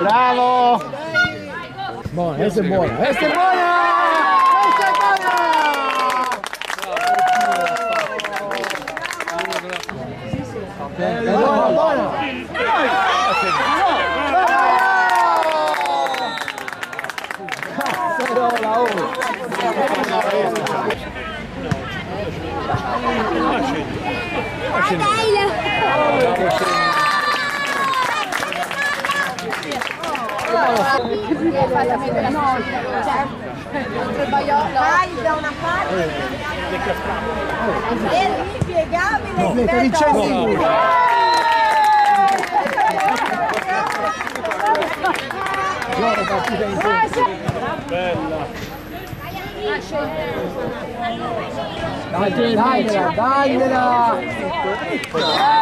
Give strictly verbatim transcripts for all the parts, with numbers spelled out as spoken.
Bravo! Buona, questa è buona, questa è buona! Questa è buona! Buona, buona! Cazzarola, oh! Vai da una parte è inspiegabile. No, sta vincendo! Buona partita in corso! Bella! Dai, dagliela, dagliela!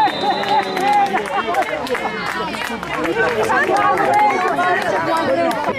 Vai!